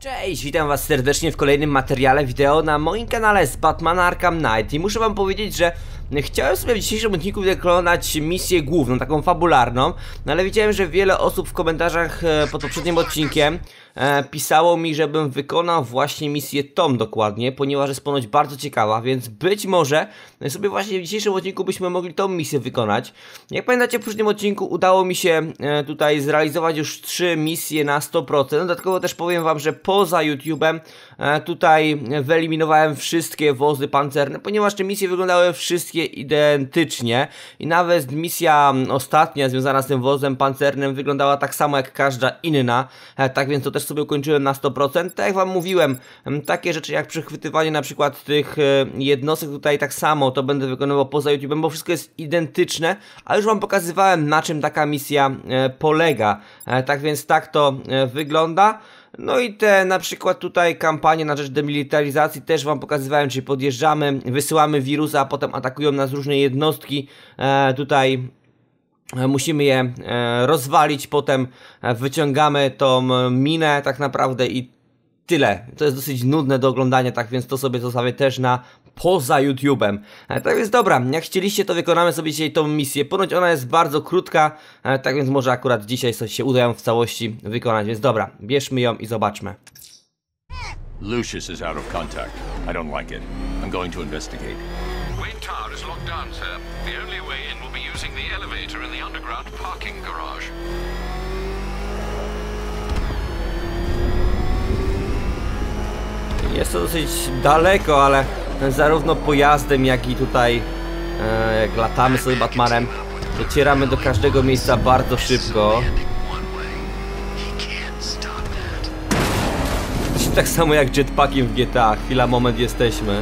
Cześć, witam was serdecznie w kolejnym materiale wideo na moim kanale z Batman Arkham Knight. I muszę wam powiedzieć, że chciałem sobie w dzisiejszym odcinku wykonać misję główną, taką fabularną. No ale widziałem, że wiele osób w komentarzach pod poprzednim odcinkiem pisało mi, żebym wykonał właśnie misję tą dokładnie, ponieważ jest ponoć bardzo ciekawa, więc być może sobie właśnie w dzisiejszym odcinku byśmy mogli tą misję wykonać. Jak pamiętacie, w poprzednim odcinku udało mi się tutaj zrealizować już 3 misje na 100%. Dodatkowo też powiem wam, że poza YouTube'em tutaj wyeliminowałem wszystkie wozy pancerne, ponieważ te misje wyglądały wszystkie identycznie i nawet misja ostatnia związana z tym wozem pancernym wyglądała tak samo jak każda inna, tak więc to też sobie ukończyłem na 100%. Tak jak wam mówiłem, takie rzeczy jak przechwytywanie na przykład tych jednostek tutaj tak samo to będę wykonywał poza YouTube'em, bo wszystko jest identyczne, a już wam pokazywałem, na czym taka misja polega, tak więc tak to wygląda. No i te na przykład tutaj kampanie na rzecz demilitaryzacji też wam pokazywałem, czyli podjeżdżamy, wysyłamy wirusa, a potem atakują nas różne jednostki, tutaj musimy je rozwalić, potem wyciągamy tą minę tak naprawdę i tyle. To jest dosyć nudne do oglądania, tak więc to sobie zostawię też na poza YouTube'em. Tak więc dobra, jak chcieliście, to wykonamy sobie dzisiaj tą misję. Ponoć ona jest bardzo krótka, tak więc może akurat dzisiaj coś się uda ją w całości wykonać. Więc dobra, bierzmy ją i zobaczmy. Lucius is out of contact. I don't like it. I'm going to investigate. Wayne Tower is locked down, sir. The only way in will be using the elevator in the underground parking garage. Jest to dosyć daleko, ale zarówno pojazdem, jak i tutaj jak latamy sobie Batmanem, docieramy do każdego miejsca bardzo szybko. Tak samo jak jetpackiem w GTA, chwila, moment, jesteśmy.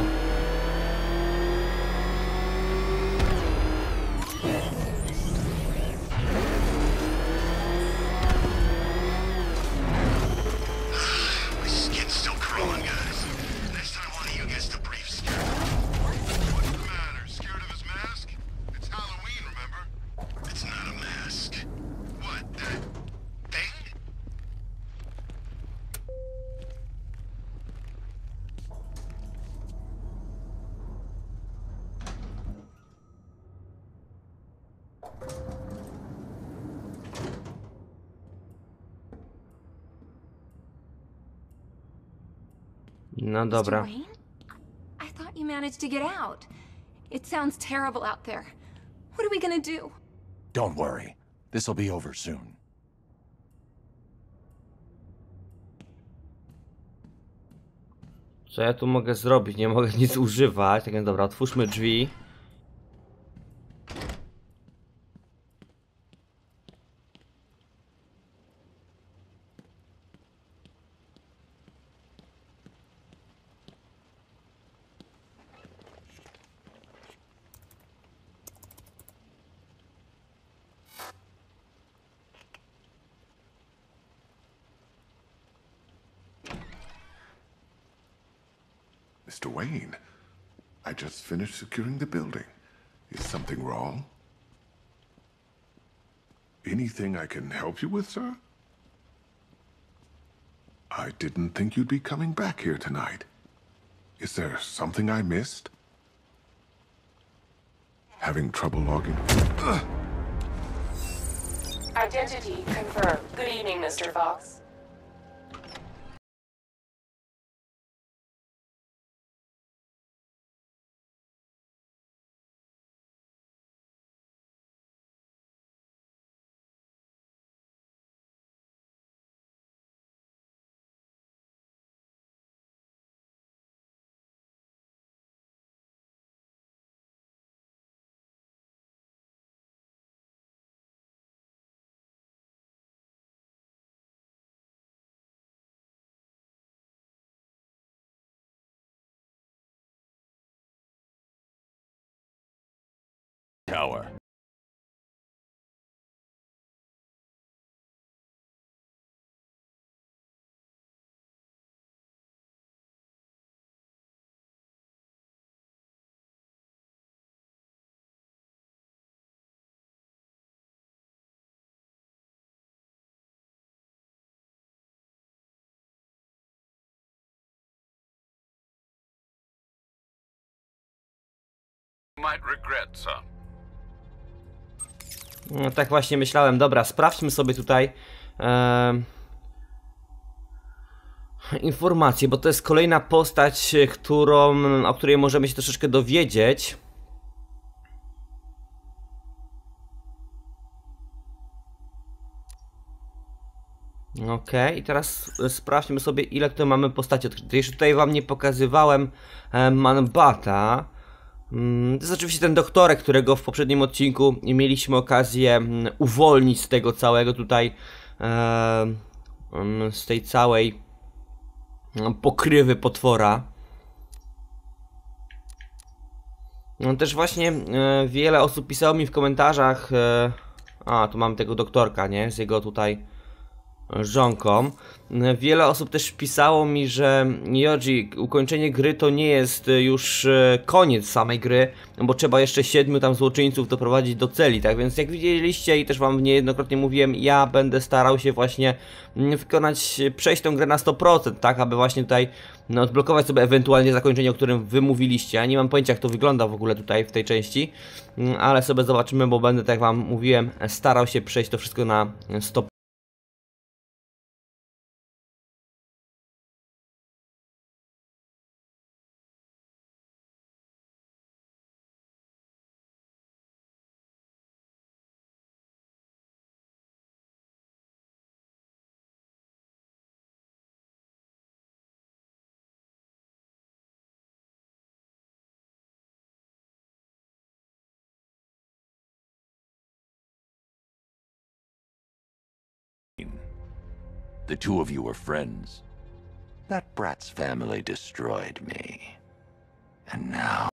No dobra. Mr. Wayne? I thought you managed to get out. It sounds terrible out there. What are we gonna do? Don't worry. This'll be over soon. Co ja tu mogę zrobić? Nie mogę nic używać. Tak więc dobra, otwórzmy drzwi. Mr. Wayne, I just finished securing the building. Is something wrong? Anything I can help you with, sir? I didn't think you'd be coming back here tonight. Is there something I missed? Having trouble logging? Identity confirmed. Good evening, Mr. Fox. Tower. Might regret, sir. No, tak właśnie myślałem. Dobra, sprawdźmy sobie tutaj informacje, bo to jest kolejna postać, o której możemy się troszeczkę dowiedzieć. Okej, i teraz sprawdźmy sobie, ile tutaj mamy postaci odkrytych. Jeszcze tutaj wam nie pokazywałem Man-Bata. To jest oczywiście ten doktorek, którego w poprzednim odcinku mieliśmy okazję uwolnić z tego całego tutaj, z tej całej pokrywy potwora. No też właśnie wiele osób pisało mi w komentarzach, tu mamy tego doktorka, nie? Z jego tutaj żonką. Wiele osób też pisało mi, że Yoji, ukończenie gry to nie jest już koniec samej gry, bo trzeba jeszcze 7 tam złoczyńców doprowadzić do celi, tak więc jak widzieliście i też wam niejednokrotnie mówiłem, ja będę starał się właśnie przejść tą grę na 100%, tak, aby właśnie tutaj odblokować sobie ewentualnie zakończenie, o którym wy mówiliście. Ja nie mam pojęcia, jak to wygląda w ogóle tutaj w tej części, ale sobie zobaczymy, bo będę, tak jak wam mówiłem, starał się przejść to wszystko na 100%. The two of you were friends. That brat's family destroyed me. And now...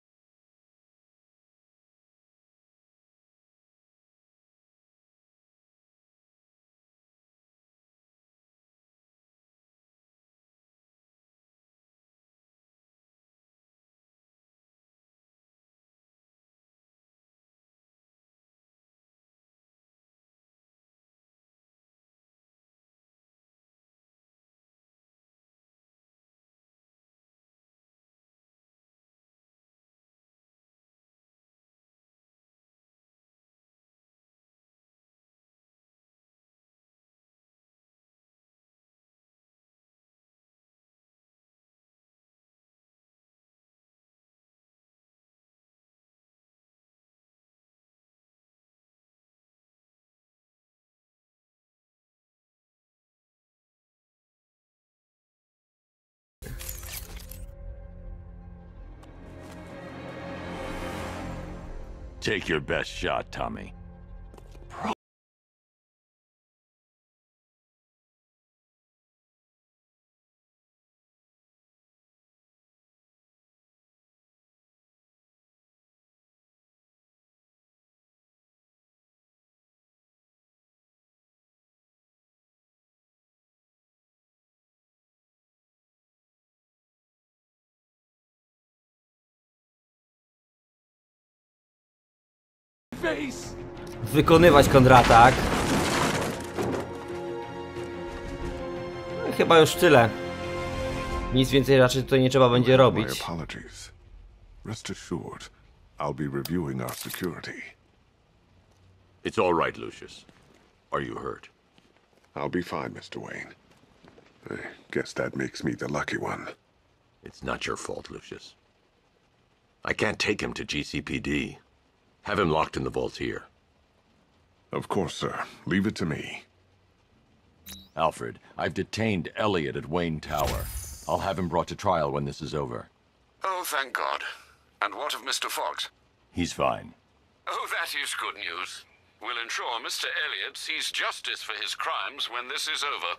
Take your best shot, Tommy. Wykonywać kontratak. Chyba już tyle. Nic więcej raczej tutaj nie trzeba będzie robić. My apologies. Rest assured, I'll be reviewing our security. It's all right, Lucius. Are you hurt? I'll be fine, Mr. Wayne. I guess that makes me the lucky one. It's not your fault, Lucius. I can't take him to GCPD. Have him locked in the vault here. Of course, sir. Leave it to me. Alfred, I've detained Elliot at Wayne Tower. I'll have him brought to trial when this is over. Oh, thank God. And what of Mr. Fox? He's fine. Oh, that is good news. We'll ensure Mr. Elliot sees justice for his crimes when this is over.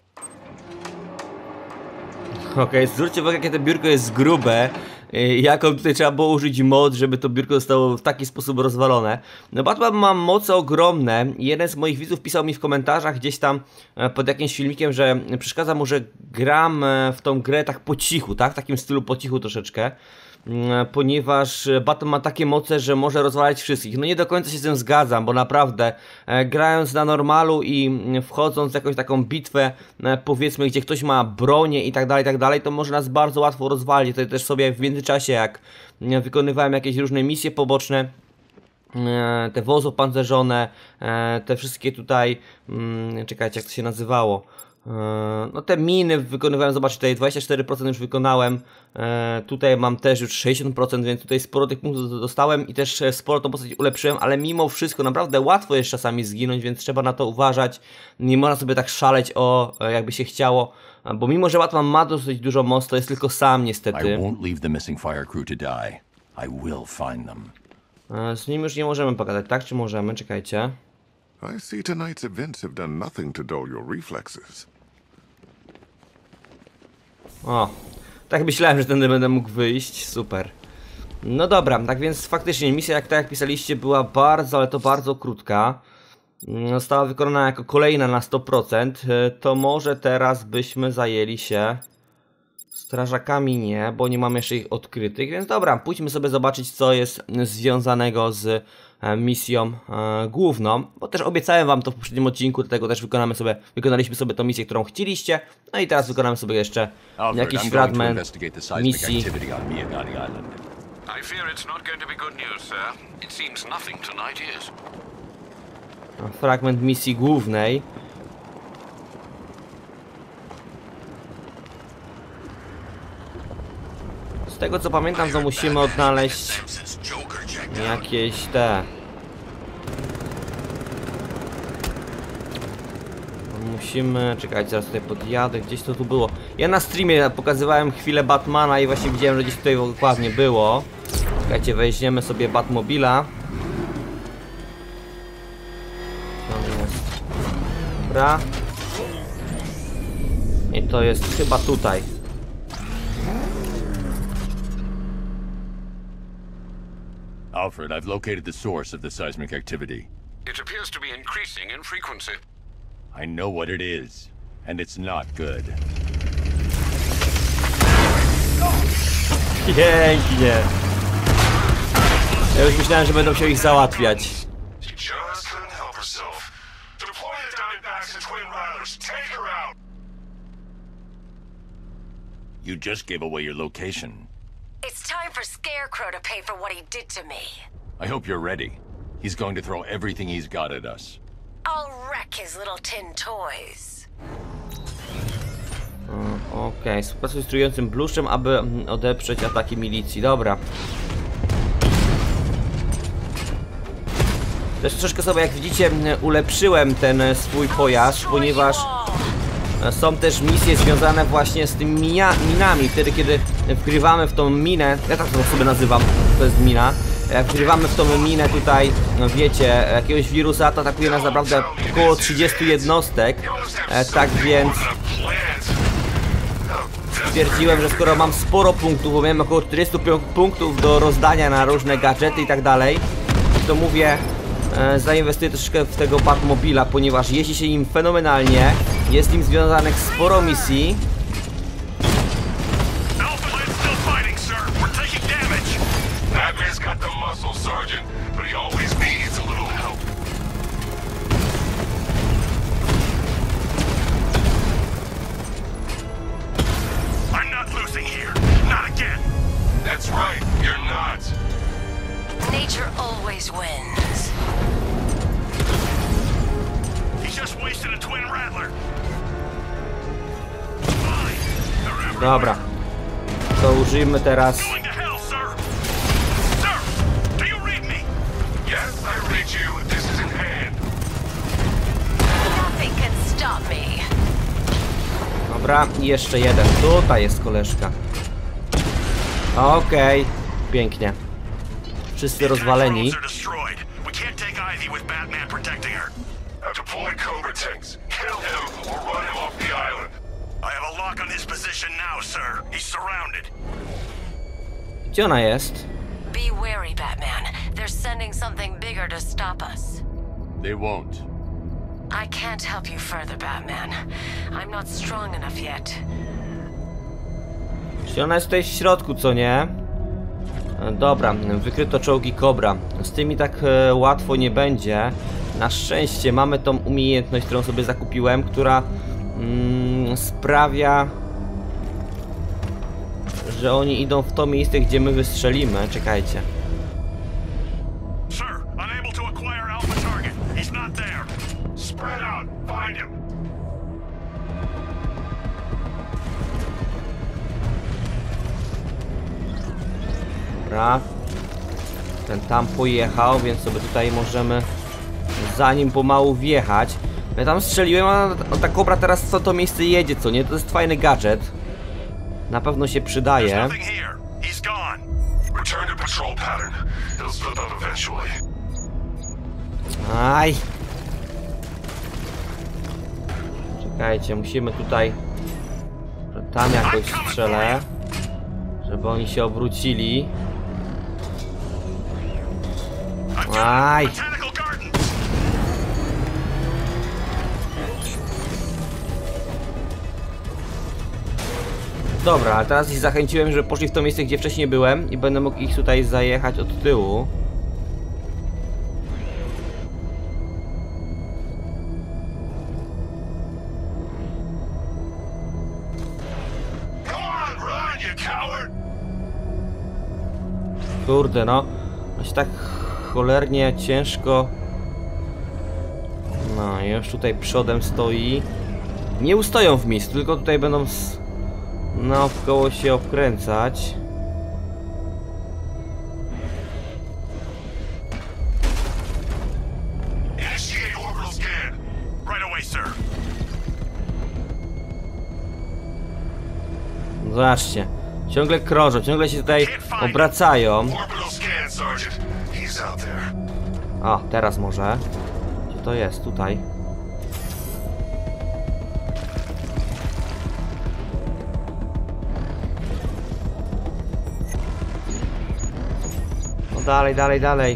Okej, zwróćcie uwagę, jakie to biurko jest grube. Jaką tutaj trzeba było użyć mod, żeby to biurko zostało w taki sposób rozwalone. No Batman ma moce ogromne. Jeden z moich widzów pisał mi w komentarzach gdzieś tam pod jakimś filmikiem, że przeszkadza mu, że gram w tą grę tak po cichu, tak? W takim stylu po cichu troszeczkę. Ponieważ Batman ma takie moce, że może rozwalać wszystkich. No nie do końca się z tym zgadzam, bo naprawdę grając na normalu i wchodząc w jakąś taką bitwę, powiedzmy, gdzie ktoś ma bronię i tak dalej, to może nas bardzo łatwo rozwalić. Tutaj też sobie w międzyczasie, jak wykonywałem jakieś różne misje poboczne, te wozy opancerzone, te wszystkie tutaj, czekajcie, jak to się nazywało, no te miny wykonywałem, zobaczcie, tutaj 24% już wykonałem, tutaj mam też już 60%, więc tutaj sporo tych punktów dostałem i też sporo tą postać ulepszyłem, ale mimo wszystko naprawdę łatwo jest czasami zginąć, więc trzeba na to uważać, nie można sobie tak szaleć jakby się chciało, bo mimo, że Batman ma dosyć dużo mocy, to jest tylko sam niestety. I won't leave the missing fire crew to die. I will find them. Z nim już nie możemy pogadać, tak? Czy możemy? Czekajcie. I see tonight's events have done nothing to dull your reflexes. O, tak myślałem, że tędy będę mógł wyjść, super. No dobra, tak więc faktycznie misja, tak jak pisaliście, była bardzo, ale to bardzo krótka. Została wykonana jako kolejna na 100%. To może teraz byśmy zajęli się strażakami, nie, bo nie mam jeszcze ich odkrytych, więc dobra, pójdźmy sobie zobaczyć, co jest związanego z misją główną, bo też obiecałem wam to w poprzednim odcinku, dlatego też wykonaliśmy sobie tą misję, którą chcieliście, no i teraz wykonamy sobie jeszcze jakiś fragment misji. I fear it's not going to be good news, sir. It seems nothing tonight is. Fragment misji głównej. Z tego co pamiętam, to musimy odnaleźć jakieś te... Musimy... Czekajcie, zaraz tutaj podjadę, gdzieś to tu było. Ja na streamie pokazywałem chwilę Batmana i właśnie widziałem, że gdzieś tutaj dokładnie było. Czekajcie, weźmiemy sobie Batmobila. Dobra. I to jest chyba tutaj. Alfred, I've located the source of the seismic activity. It appears to be increasing in frequency. I know what it is, and it's not good. Pięknie. Ja już myślałem, że będą się ich załatwiać. She just couldn't help herself. Deploy the Diamondbacks and Twin Riders. Take her out. You just gave away your location. It's time for Scarecrow to pay for what he did to me. I hope you're ready. He's going to throw everything he's got at us. I'll wreck his little tin toys. Okej, współpracuj z trującym bluszczem, aby odeprzeć ataki milicji. Dobra. Też troszkę sobie, jak widzicie, ulepszyłem ten swój pojazd, ponieważ są też misje związane właśnie z tymi minami. Wtedy, kiedy wgrywamy w tą minę, ja tak to sobie nazywam, to jest mina. Jak wgrywamy w tą minę tutaj, no wiecie, jakiegoś wirusa, to atakuje nas naprawdę około 30 jednostek. Tak więc stwierdziłem, że skoro mam sporo punktów, bo miałem około 40 punktów do rozdania na różne gadżety i tak dalej, to mówię, zainwestuję troszeczkę w tego Batmobila, ponieważ jeździ się nim fenomenalnie, jest z nim związanych sporo misji. Nature always wins. He just wasted a Twin Rattler. Dobra. To użyjmy teraz. Going to hell, sir. Sir, do you read me? Yes, I read you. This is in hand. Nothing can stop me. Dobra, i jeszcze jeden. Tutaj jest koleżka. Okej, pięknie. Wszyscy rozwaleni. Gdzie ona jest? Be wary, Batman. They're sending something bigger to stop us. They won't. I can't help you further, Batman. I'm not strong enough yet. Czy ona jest tutaj w środku, co nie? Dobra, wykryto czołgi Cobra. Z tymi tak łatwo nie będzie. Na szczęście mamy tą umiejętność, którą sobie zakupiłem, która sprawia, że oni idą w to miejsce, gdzie my wystrzelimy. Czekajcie. Sir, unable to acquire Alpha target. He's not there. Spread out. Find him. Dobra. Ten tam pojechał, więc sobie tutaj możemy za nim pomału wjechać. Ja tam strzeliłem, a ta kobra teraz co to miejsce jedzie, co nie? To jest fajny gadżet. Na pewno się przydaje. Aj. Czekajcie, musimy tutaj... Tam jakoś strzelę, żeby oni się obrócili. Aj. Dobra, ale teraz ich zachęciłem, że poszli w to miejsce, gdzie wcześniej byłem i będę mógł ich tutaj zajechać od tyłu. Kurde no, aż tak cholernie ciężko. No, już tutaj przodem stoi. Nie ustoją w miejscu, tylko tutaj będą naokoło się obkręcać. Zobaczcie, ciągle krążą, ciągle się tutaj obracają. O, teraz może. Gdzie to jest? Tutaj. No dalej, dalej, dalej.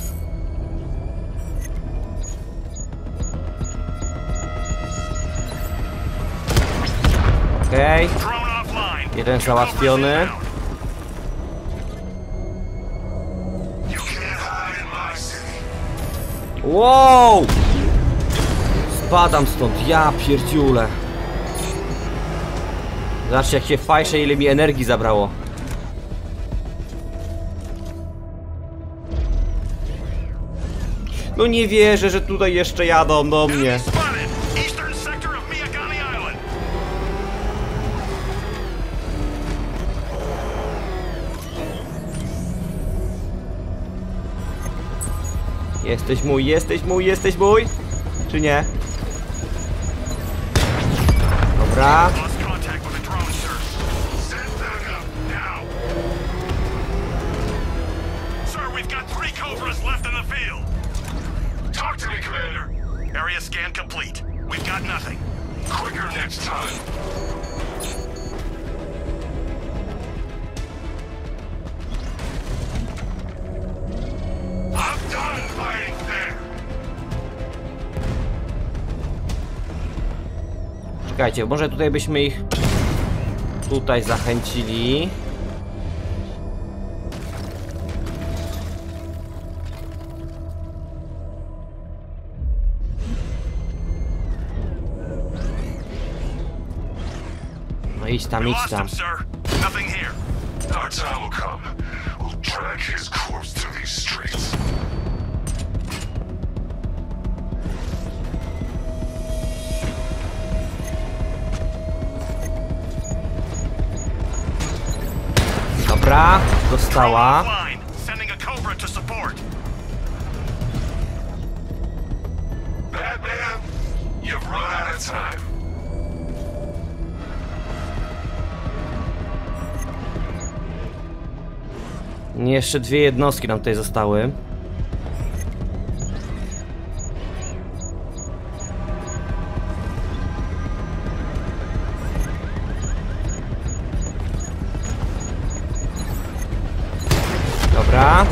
Okej. Jeden załatwiony. Wow! Spadam stąd, ja pierdziule. Zobaczcie jak się fajsze, ile mi energii zabrało. No nie wierzę, że tutaj jeszcze jadą do mnie. Jesteś mój, jesteś mój, jesteś mój? Czy nie? Dobra. Area scan complete. We've got nothing. Quicker next time. I'm done fighting fair. Czekajcie, może tutaj byśmy ich tutaj zachęcili. No idź tam, idź tam. Dobra, dostała. Batman, you've run out of time. Jeszcze dwie jednostki nam tutaj zostały. Dobra.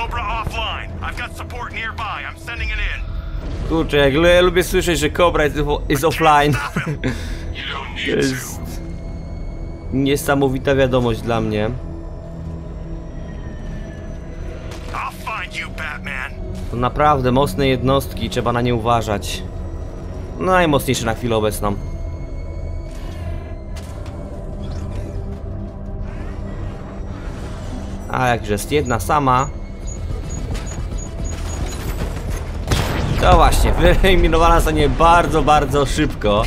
Kurczę, jak lubię słyszeć, że Cobra jest offline. To jest niesamowita wiadomość dla mnie. To naprawdę mocne jednostki, trzeba na nie uważać. Najmocniejsze na chwilę obecną. A jakże jest jedna sama. To właśnie, wyeliminowana zostanie bardzo, bardzo szybko.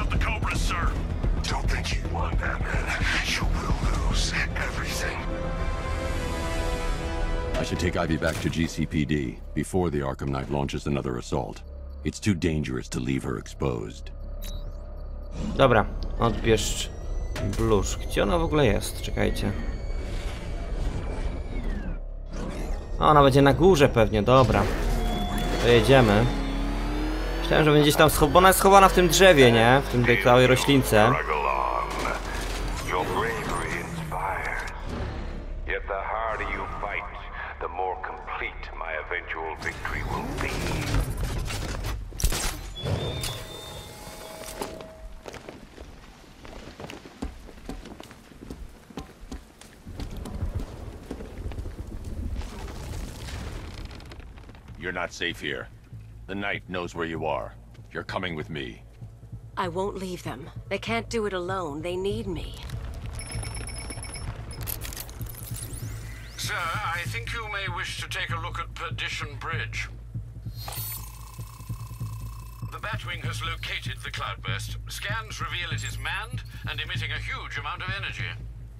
I should take Ivy back to GCPD before the Arkham Knight launches another assault. It's too dangerous to leave her exposed. Dobra, odbierz blusz. Gdzie ona w ogóle jest? Czekajcie. Ona będzie na górze pewnie, dobra. To jedziemy. Myślałem, że będzie gdzieś tam schowana. Ona jest schowana w tym drzewie, nie? W tym tej całej roślince. You're not safe here. The Knight knows where you are. You're coming with me. I won't leave them. They can't do it alone. They need me. Sir, I think you may wish to take a look at Perdition Bridge. The Batwing has located the cloudburst. Scans reveal it is manned and emitting a huge amount of energy.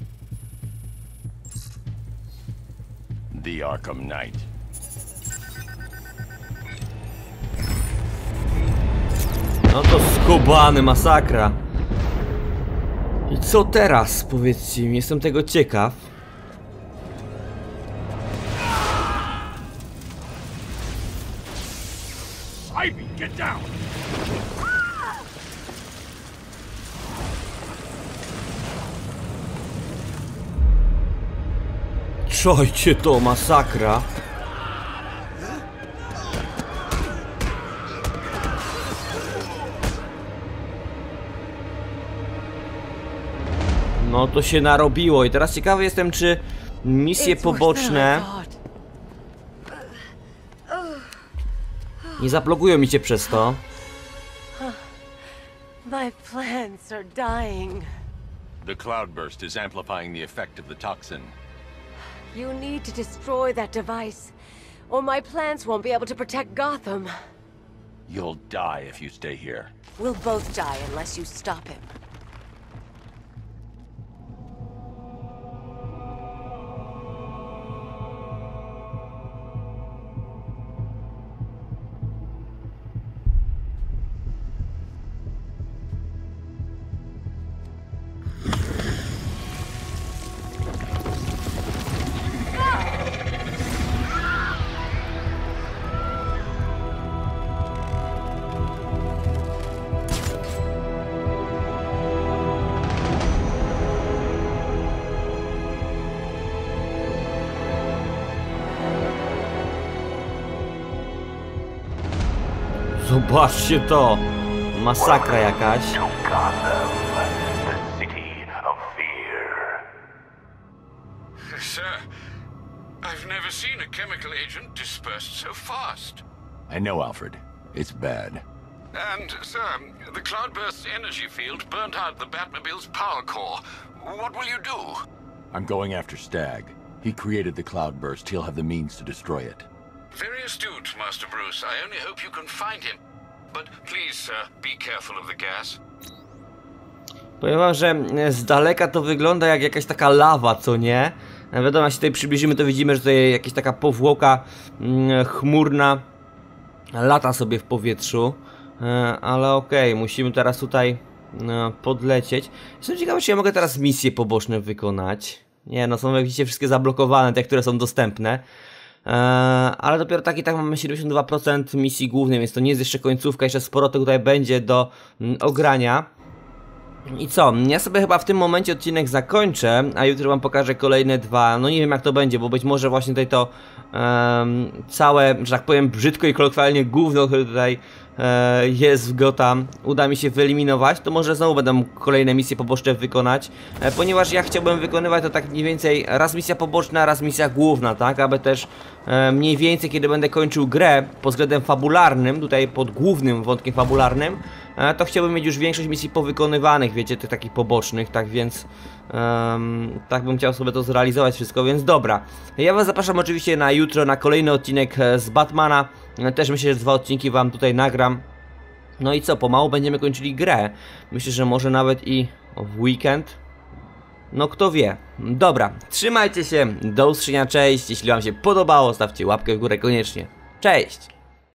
The Arkham Knight. No to skubany, masakra. I co teraz? Powiedzcie mi, jestem tego ciekaw. Ivy, get down! Czojcie to, masakra. No to się narobiło i teraz ciekawy jestem, czy misje poboczne nie zablokują mi cię przez to. My plants are dying. The cloudburst is amplifying the effect of the toxin. You need to destroy that device, or my plants won't be able to protect Gotham. You'll die if you stay here. We'll both die unless you stop him. Zobaczcie to! Masakra jakaś. Sir, I've never seen a chemical agent dispersed so fast. I know, Alfred. It's bad. And, sir, the cloudburst's energy field burnt out the Batmobile's power core. What will you do? I'm going after Stag. He created the cloudburst. He'll have the means to destroy it. Very astute, Master Bruce. I only hope you can find him. But please, sir, be careful of the gas. Powiem wam, że z daleka to wygląda jak jakaś taka lawa, co nie? Wiadomo, jak się tutaj przybliżymy, to widzimy, że tutaj jakaś taka powłoka chmurna lata sobie w powietrzu. Ale okej, musimy teraz tutaj podlecieć. Jestem ciekawy, czy ja mogę teraz misje poboczne wykonać. Nie, no są jak widzicie wszystkie zablokowane, te, które są dostępne. Ale dopiero tak i tak mamy 72% misji głównej, więc to nie jest jeszcze końcówka, jeszcze sporo to tutaj będzie do ogrania. I co? Ja sobie chyba w tym momencie odcinek zakończę, a jutro wam pokażę kolejne dwa. No nie wiem jak to będzie, bo być może właśnie tutaj to całe, że tak powiem brzydko i kolokwialnie gówno, które tutaj jest go tam, uda mi się wyeliminować, to może znowu będę mógł kolejne misje poboczne wykonać, ponieważ ja chciałbym wykonywać to tak mniej więcej raz misja poboczna, raz misja główna, tak, aby też mniej więcej, kiedy będę kończył grę pod względem fabularnym, tutaj pod głównym wątkiem fabularnym, to chciałbym mieć już większość misji powykonywanych, wiecie, tych takich pobocznych, tak więc tak bym chciał sobie to zrealizować wszystko, więc dobra. Ja was zapraszam oczywiście na jutro, na kolejny odcinek z Batmana. Też myślę, że 2 odcinki wam tutaj nagram. No i co, pomału będziemy kończyli grę. Myślę, że może nawet i w weekend. No kto wie. Dobra, trzymajcie się, do usłyszenia, cześć. Jeśli wam się podobało, stawcie łapkę w górę koniecznie. Cześć!